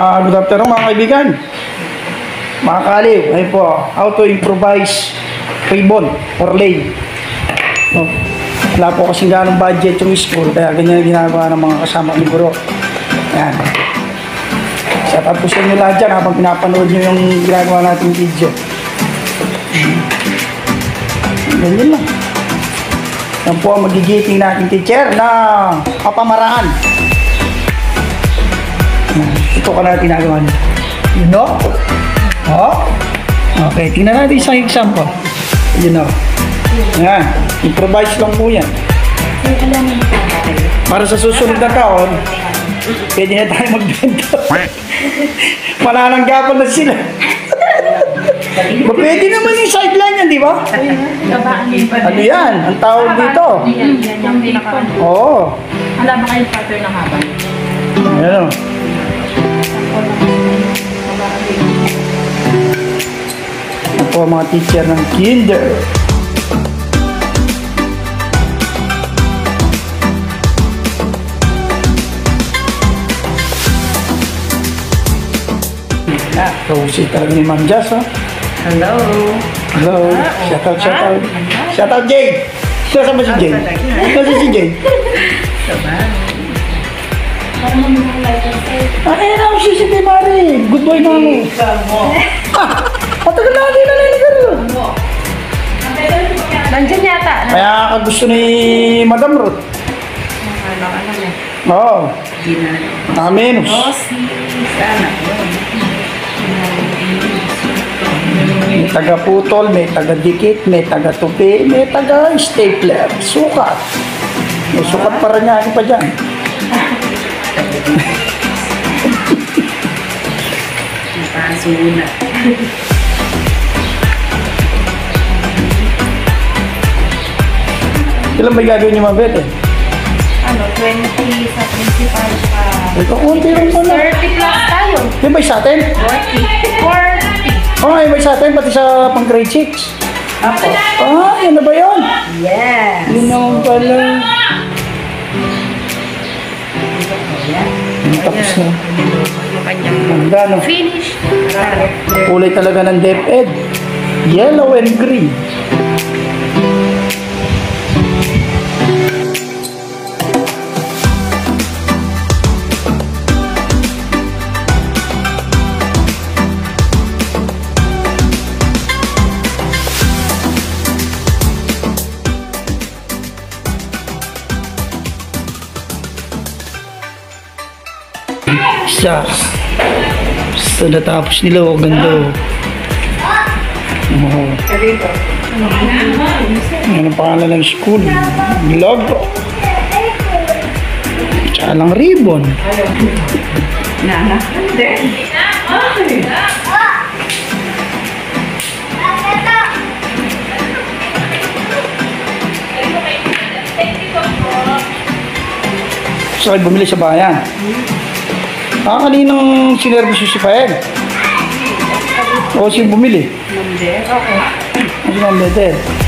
Good afternoon mga kaibigan. Mga kaliw, ayun po, how to improvise ribbon or lay. So, wala po kasing ganong budget yung school, kaya ganyan ginagawa ng mga kasama ni Guro. Ayan. Shout out po sa inyo lahat dyan habang pinapanood nyo yung ginagawa natin video. Ganyan lang. Yan po ang magigiting natin teacher na kapamaraan. Ito ka natin ginagawa niyo. You know? Oh? Okay, tingnan natin isang example. You know? Yan. Improvise lang po yan. Para sa susunod na taon, pwede na tayo magbenta. Manananggapan na sila. Pwede naman yung sideline yan, di ba? Ano yan? Ang tawag dito. Oo. Wala ba kayong pattern ng haba? Ayan o. Ako ang mga teacher ng kinder. Kausi talaga ni Ma'am Jazz, ha? Hello. Hello. Shout out, shout out. Shout out, Jane. Nasaan ba si Jane? Nasaan si Jane? Ayan ako si Siti Mari. Good boy na ako. Matagal na natin na nalagaro. Nandiyan yata. Kaya ka gusto ni Madam Ruth. Oo. Nakamenos. Sana. May taga-putol, may taga-dikit, may taga-tupi, may taga-stapler. Sukat. May sukat para niya. Ano pa dyan? Napasuna. Ilan ba gagawin niyo, Mabet? Ano, 20 sa principal pa. Ito, konti lang pala. 30 plus tayo. Yung ba sa atin? 40. Oo, yung ba sa atin, pati sa pang grade 6. Apo. Ah, yan na ba yun? Yes. Yun naman pala. Tapos na. Yung kanyang Handa, no? finish. Kulay talaga ng DepEd. Yellow and green. Shucks. So, natapos nila. O, ganda. Oh. Yan ang pangalan ng school. Logo. Tsaka lang ribbon. Nana. Saan kayo bumili sa bayan? Kaninang sinervisyo si Fael? O siya bumili? Mande. Okay. Ano si Mande?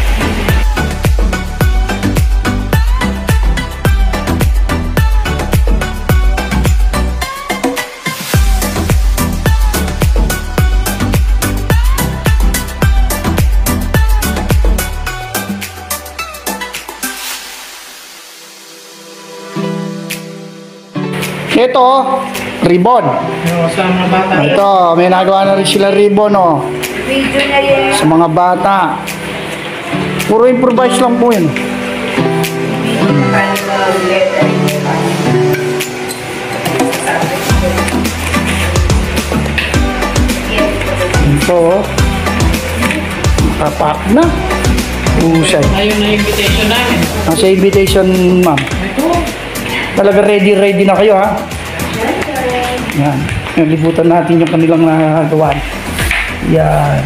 Ito, ribbon. Ito, may nagawa na rin sila ribbon, oh. Sa mga bata. Puro improvise lang po yun. Ito, oh. Nakapak na. Usay. Ayun na invitation namin. Nasa invitation, ma'am. Talaga ready na kayo, ha? Yan. Libutan natin yung kanilang nagawa. Yan.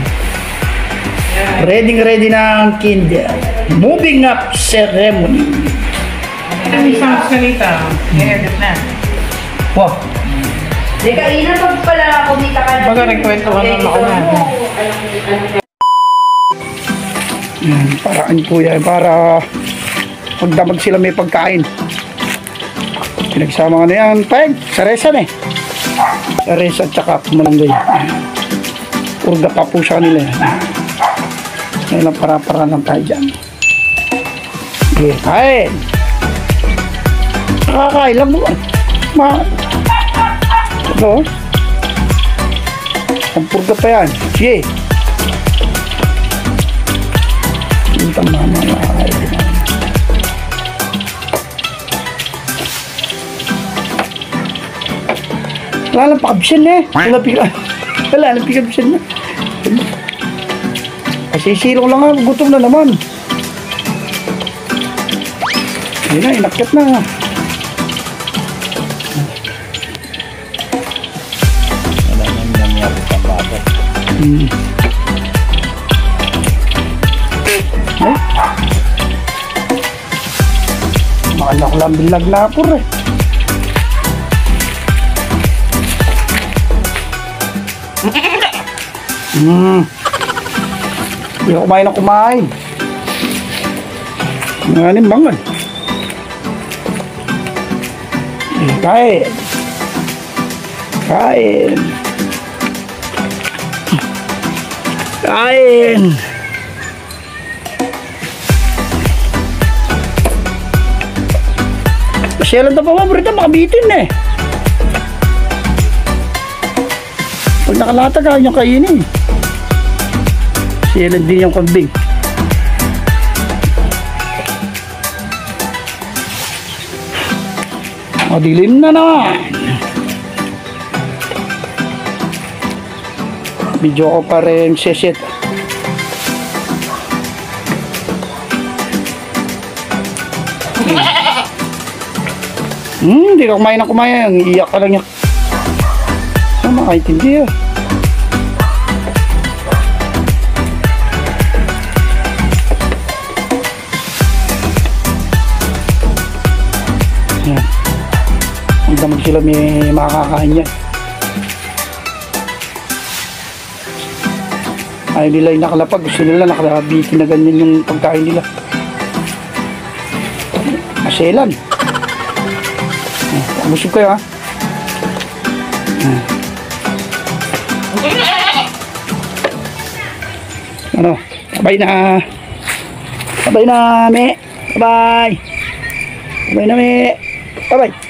Ready na ang kinder. Moving up ceremony. Ang isang salita, i-edit na. Wow. Di ka ina pag pala kumita ka na. Baga nagkwento ka naman ako na. Yan. Paraan po yan. Para pagdamag sila may pagkain. Pinagsama ka na yan. Peg, sa resan eh. Res at saka pumalangay. Urga pa po sa kanila. Ngayon lang para-para lang tayo dyan. Okay, kain. Nakakain lang mo. Ito. Ang purga pa yan. Sige. Ito mama nakakain. Wala lang pakabsyan eh. Wala lang pakabsyan na. Kasi silong lang nga. Gutom na naman. Hindi na, inakyat na. Wala nang nangyari sa bata. Eh? Makanya ko lang bilag na po eh. Hindi ako kumain ng kumain. Nanganin bangan. Kain. Kain. Kain. Pasyalan na pa ba? Berita makabitin eh. Pag nakalatag ka, yung kainin. Pasyalan din yung kambing. Madilim na naman. Video ko pa rin seset. Hindi ka kumain ng kumain. Iyak ka lang yan. Ano makaintindi ah. Yan. Ang damag sila may makakain yan. Ayaw nila yung nakalapag. Gusto nila nakalabitin na ganyan yung pagkain nila. Maselan. Busog kayo ha. Ano? Sabay na. Sabay na, me. Bye. Sabay na, me. Bye-bye.